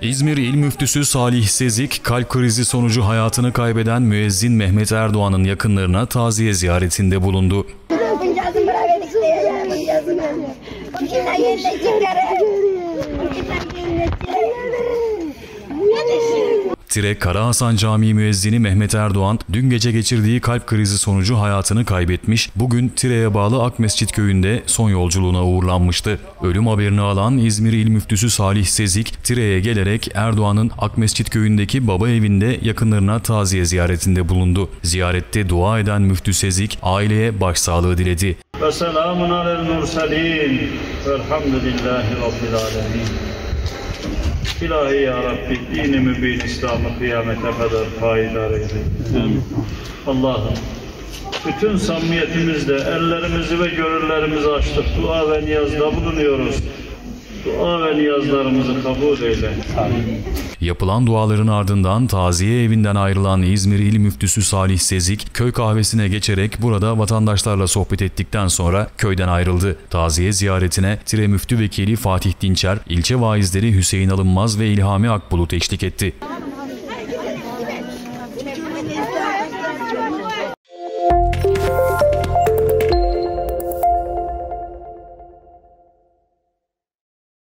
İzmir İl Müftüsü Salih Sezik, kalp krizi sonucu hayatını kaybeden müezzin Mehmet Erdoğan'ın yakınlarına taziye ziyaretinde bulundu. Tire Karahasan Camii müezzini Mehmet Erdoğan, dün gece geçirdiği kalp krizi sonucu hayatını kaybetmiş, bugün Tire'ye bağlı Akmescit köyünde son yolculuğuna uğurlanmıştı. Ölüm haberini alan İzmir İl Müftüsü Salih Sezik, Tire'ye gelerek Erdoğan'ın Akmescit köyündeki baba evinde yakınlarına taziye ziyaretinde bulundu. Ziyarette dua eden Müftü Sezik, aileye başsağlığı diledi. Ve selamun alel murselin velhamdülillahi rabbil alemin. İlahi ya Rabbi, dini mübin İslam'ı kıyamete kadar payidar eyle. Allah'ım, bütün samimiyetimizle ellerimizi ve gönüllerimizi açtık. Dua ve niyazda bulunuyoruz. Dua ve niyazlarımızı kabul eyle. Yapılan duaların ardından taziye evinden ayrılan İzmir İl Müftüsü Salih Sezik, köy kahvesine geçerek burada vatandaşlarla sohbet ettikten sonra köyden ayrıldı. Taziye ziyaretine Tire Müftü Vekili Fatih Dinçer, ilçe vaizleri Hüseyin Alınmaz ve İlhami Akbulut eşlik etti.